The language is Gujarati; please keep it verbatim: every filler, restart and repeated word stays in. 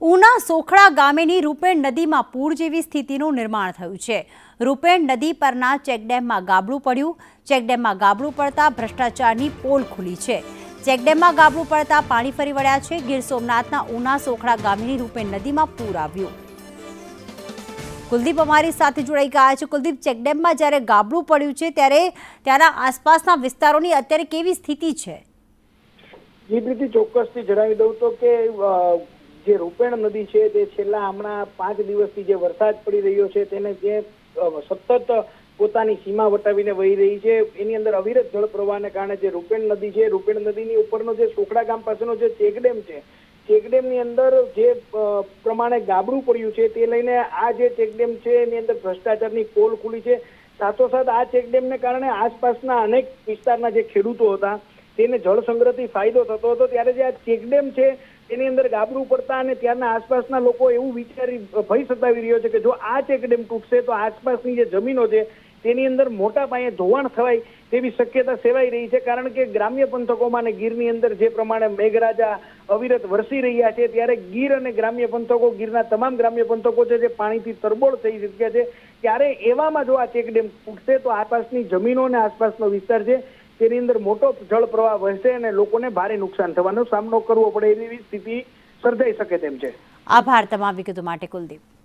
ઉના સોખડા ગામેની રૂપેણ નદીમાં પૂર જેવી સ્થિતિનું નિર્માણ થયું છે। રૂપેણ નદી પરના ચેકડેમમાં ગાબડું પડ્યું। ચેકડેમમાં ગાબડું પડતા ભ્રષ્ટાચારની પોલ ખુલી છે। ચેકડેમમાં ગાબડું પડતા પાણી ફરી વળ્યા છે। ગીર સોમનાથના ઉના સોખડા ગામેની રૂપેણ નદીમાં પૂર આવ્યું। કુલદીપ અમારી સાથે જોડાઈ ગયા છે। કુલદીપ, ચેકડેમમાં જ્યારે ગાબડું પડ્યું છે ત્યારે ત્યાંના આસપાસના વિસ્તારોની અત્યારે કેવી સ્થિતિ છે? જી પ્રીતિ, ચોક્કસથી જણાવી દઉં તો કે જે રૂપેણ નદી છે તે છેલ્લા હમણાં પાંચ દિવસથી જે વરસાદ પડી રહ્યો છે તેને જે સતત પોતાની સીમા વટાવીને વહી રહી છે, એની અંદર અવિરત જળ પ્રવાહને કારણે જે રૂપેણ નદી છે, રૂપેણ નદીની ઉપરનો જે સોખડા ગામ પાસેનો જે ચેકડેમ છે, ચેકડેમની અંદર જે પ્રમાણે ગાબડું પડ્યું છે તે લઈને આ જે ચેકડેમ છે એની અંદર ભ્રષ્ટાચારની પોલ ખુલી છે। સાથોસાથ આ ચેકડેમને કારણે આસપાસના અનેક વિસ્તારના જે ખેડૂતો હતા તેને જળ સંગ્રહથી ફાયદો થતો હતો, ત્યારે જે આ ચેકડેમ છે એની અંદર ગાબડું પડતા અને ત્યારના આસપાસના લોકો એવું વિચારી ભય સતાવી રહ્યો છે કે જો આ ચેકડેમ તૂટશે તો આસપાસની જે જમીનો છે તેની અંદર મોટા પાયે ધોવાણ થવાય તેવી શક્યતા સેવાઈ રહી છે। કારણ કે ગ્રામ્ય પંથકોમાં અને ગીરની અંદર જે પ્રમાણે મેઘરાજા અવિરત વરસી રહ્યા છે ત્યારે ગીર અને ગ્રામ્ય પંથકો, ગીરના તમામ ગ્રામ્ય પંથકો છે જે પાણીથી તરબોળ થઈ ચૂક્યા છે, ત્યારે એવામાં જો આ ચેકડેમ તૂટશે તો આસપાસની જમીનો અને આસપાસનો વિસ્તાર છે તેની અંદર મોટો જળ પ્રવાહ વહેશે અને લોકોને ભારે નુકસાન થવાનો સામનો કરવો પડે એવી સ્થિતિ સર્જાઈ શકે તેમ છે। આભાર તમામ વિગતો માટે કુલદીપ।